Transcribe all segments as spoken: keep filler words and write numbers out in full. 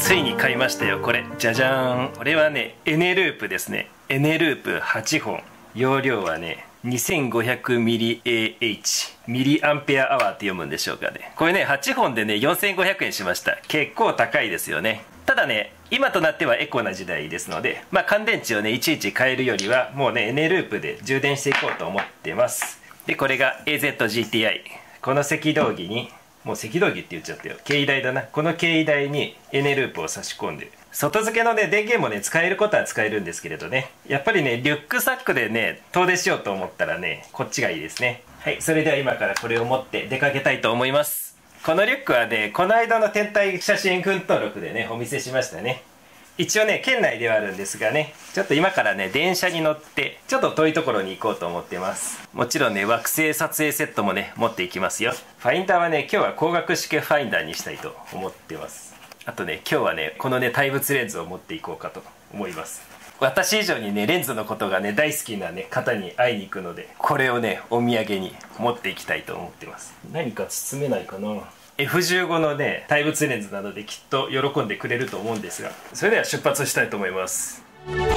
ついに買いましたよ。これじゃじゃーん。これはねエネループですね。エネループはちほん、容量はね にせんごひゃくミリエーエイチ ミリアンペアアワーって読むんでしょうかね。これねはちほんでねよんせんごひゃくえんしました。結構高いですよね。ただね今となってはエコな時代ですので、まあ、乾電池をねいちいち変えるよりはもうねエネループで充電していこうと思ってます。でこれが エーゼットジーティーアイ、 この赤道儀に、もう赤道儀って言っちゃったよ、携帯台だな。この携帯台にエネループを差し込んで、外付けのね電源もね使えることは使えるんですけれどね、やっぱりねリュックサックでね遠出しようと思ったらねこっちがいいですね。はい、それでは今からこれを持って出かけたいと思います。このリュックはねこの間の天体写真群登録でねお見せしましたね。一応ね県内ではあるんですがね、ちょっと今からね電車に乗ってちょっと遠いところに行こうと思ってます。もちろんね惑星撮影セットもね持っていきますよ。ファインダーはね今日は光学式ファインダーにしたいと思ってます。あとね今日はねこのね対物レンズを持っていこうかと思います。私以上にねレンズのことがね大好きなね方に会いに行くので、これをねお土産に持っていきたいと思ってます。何か包めないかな。 エフじゅうご のね対物レンズなのできっと喜んでくれると思うんですが、それでは出発したいと思います。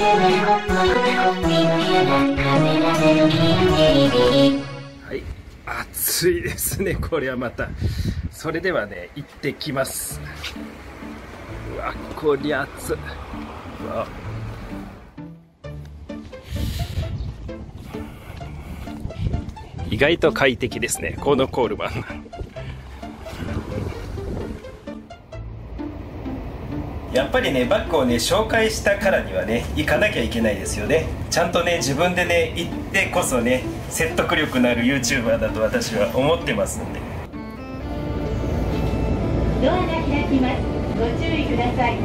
はい、暑いですねこれはまた。それではね行ってきます。うわこりゃ暑い。うわ意外と快適ですねこのコールマン。やっぱりねバッグをね紹介したからにはね行かなきゃいけないですよね。ちゃんとね自分でね行ってこそね説得力のある YouTuber だと私は思ってますんで。 ドアが開きます。ご注意ください。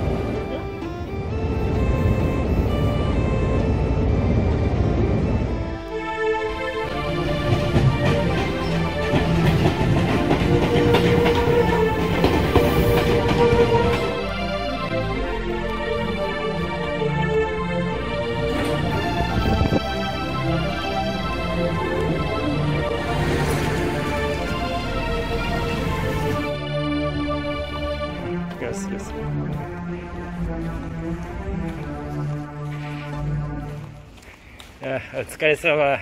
あ、お疲れ様。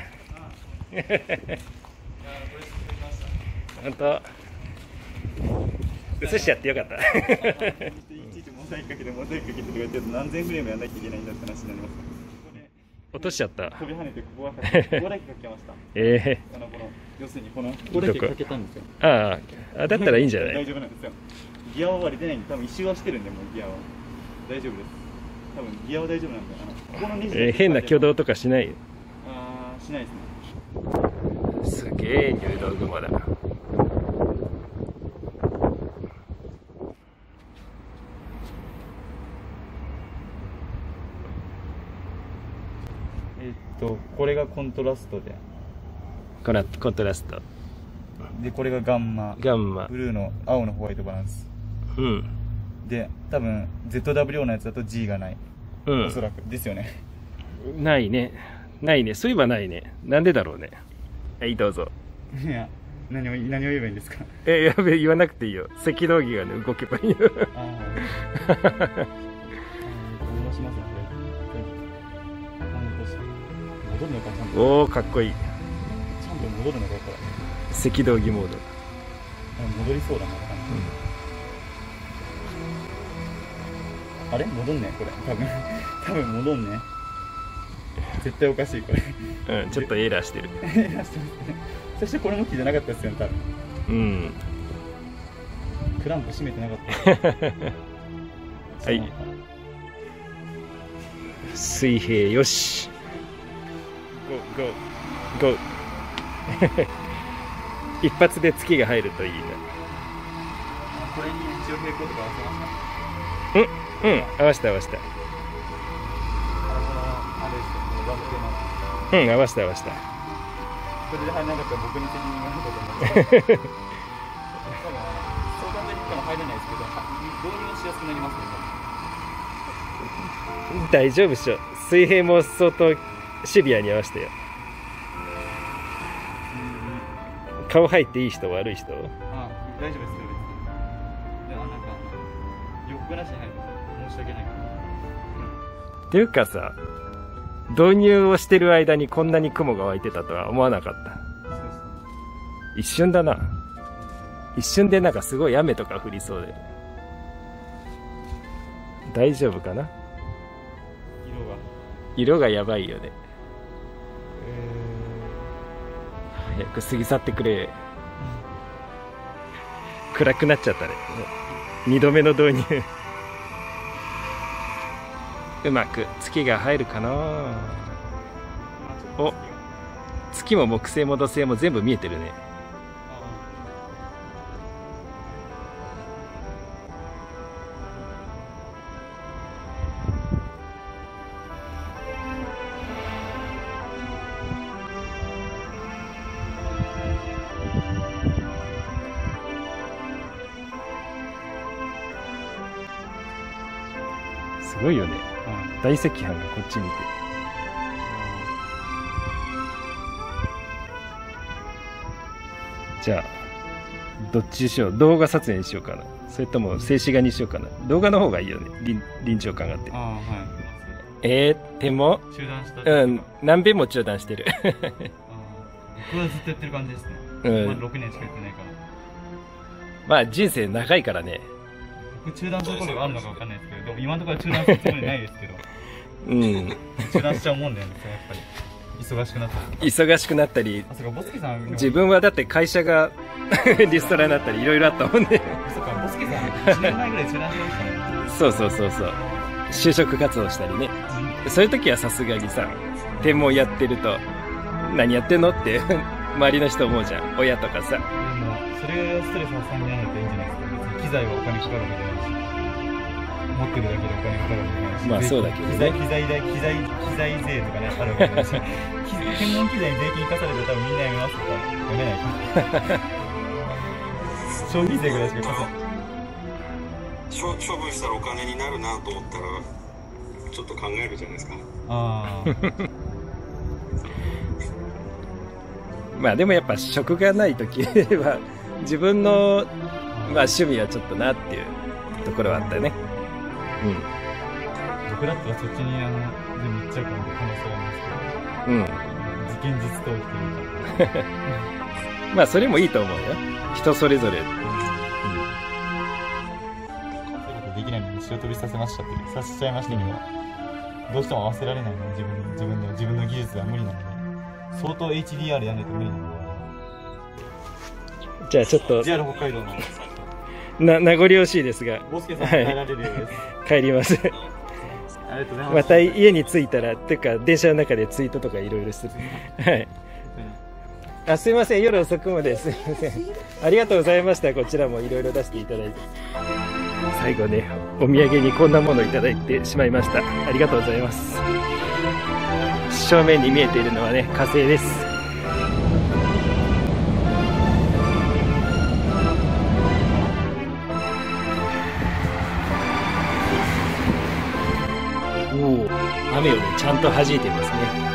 本当。映しちゃってよかった。 いちいちモザイクかけてモザイクかけてとか言ってると何千フレームやんなきゃいけないんだって話になります。 落としちゃった。 飛び跳ねてここがここだけかけました。 ええー。 あのこの要するにこのここだけかけたんですよ。 ああ、だったらいいんじゃない？ 大丈夫なんですよ。ギアは割れてないんで多分一周はしてるんでもうギアは大丈夫です。多分ギアは大丈夫なんで、あのここのネジ、えー、変な挙動とかしない？ ああしないですね。 すげえ入道雲だ。 えっとこれがコントラストで、 このコントラストでこれがガンマガンマブルーの青のホワイトバランス。 うん。 で多分 ゼットダブリュー のやつだと G がない、うん、おそらくですよね。 ないねないね、そういえばないね。なんでだろうね。はいどうぞ。 いや何を何を言えばいいんですか。 えやべえ言わなくていいよ。赤道儀がね動けばいいよ。 ああ戻しますね。戻るのかちゃんと。 おおかっこいい。 ちゃんと戻るのかこれ。 赤道儀モード。 戻りそうだな。あれ戻んねこれ多分多分戻んね。絶対おかしいこれ。 うんちょっとエラーしてる。 エラーしてますね。そしてこれ向きじゃなかったですよね多分。うん。クランプ締めてなかった。 はい。水平よし。ゴーゴーゴー。一発で月が入るといいね。 これに一応平行とか合わせました。 うんうん、合わせた合わせた。うん、合わせた合わせた。 これで入らなかったら僕に責任があるかと思って。多分相関で言ったら入れないですけど、導入しやすくなりますね。 大丈夫っしょ。水平も相当シビアに合わせたよ。顔入っていい人悪い人？ あ、大丈夫です。で、なんか横なしに入る申し訳ないから。 っていうかさ、導入をしてる間にこんなに雲が湧いてたとは思わなかった。一瞬だな。一瞬でなんかすごい雨とか降りそうで。大丈夫かな。 色が色がやばいよね。 え早く過ぎ去ってくれ。暗くなっちゃったね。二度目の導入うまく月が入るかな。お、月も木星も土星も全部見えてるね。すごいよね。大赤飯がこっち見て。じゃあどっちにしよう。動画撮影にしようかな、それとも静止画にしようかな。動画の方がいいよね、臨臨場感があって。 ああ、はい。 えー、でも中断した。 うん、何遍も中断してるあ僕はずっとやってる感じですね。 うん、 まだろくねんしかやってないから。 まあ人生長いからね。 僕中断することがあるのかわかんないですけど、でも今のところ中断するつもりないですけどうん、 中断しちゃうもんだよね、やっぱり忙しくなったり忙しくなったり。 あ、そうか、ボスケさん自分はだって会社がリストラになったりいろいろあったもんね。 そうか、ボスケさんいちねんまえぐらい中断してましたね。 そうそうそうそう、就職活動したりね。そういう時はさすがにさ、天文やってると何やってんのって周りの人思うじゃん、親とかさ。 でもそれがストレス発散になるといいんじゃないですか。別に機材はお金かかるわけじゃないし、持ってるだけでお金かかるわけじゃないし、 まあそうだけどね、 機材機材代機材機材税とかねあるわけじゃないし天文機材に税金課されたら多分みんなやめますとかやめないか消費税ぐらいしか課さない。 処処分したらお金になるなと思ったらちょっと考えるじゃないですか。 あまあでもやっぱ職がない時は自分の、まあ、趣味はちょっとなっていうところはあったよね。うん、 僕だったらそっちにあの全部行っちゃうかも可能性がありますけど、 うん、 現実逃避というかまあそれもいいと思うよ、人それぞれ。うん、 できないのに仕事びさせましたってさせちゃいましたけど、どうしても合わせられないので、自分自分の自分の技術は無理なので、相当 エイチディーアール やんないと無理なので。 じゃあちょっとジェイアール 北海道のな名残惜しいですが、 ボスケさん帰られるようです、はい、 帰りますありがとうございます。 また家に着いたらっていうか電車の中でツイートとかいろいろするはい、あ、すいません、夜遅くまですいません、ありがとうございました。こちらもいろいろ出していただいて、最後ね、お土産にこんなものをいただいてしまいました。ありがとうございます。正面に見えているのはね、火星です。おお、雨をねちゃんと弾いてますね。